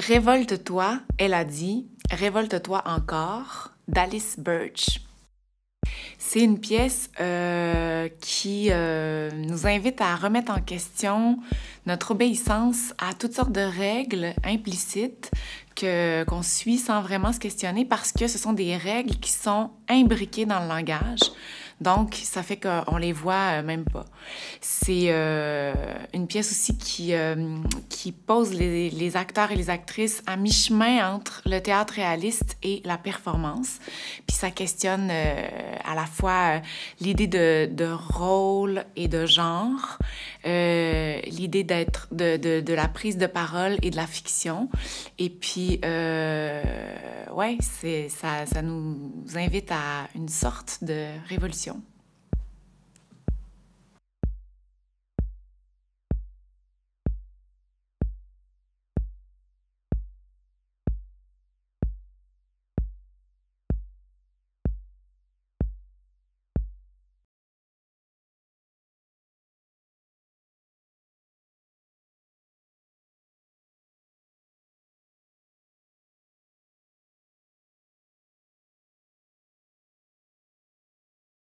Révolte-toi, elle a dit, révolte-toi encore, d'Alice Birch. C'est une pièce qui nous invite à remettre en question notre obéissance à toutes sortes de règles implicites qu'on suit sans vraiment se questionner parce que ce sont des règles qui sont imbriquées dans le langage. Donc, ça fait qu'on les voit même pas. C'est une pièce aussi qui pose les acteurs et les actrices à mi-chemin entre le théâtre réaliste et la performance. Puis ça questionne à la fois l'idée de rôle et de genre, l'idée de la prise de parole et de la fiction. Et puis, ouais, ça nous invite à une sorte de révolution.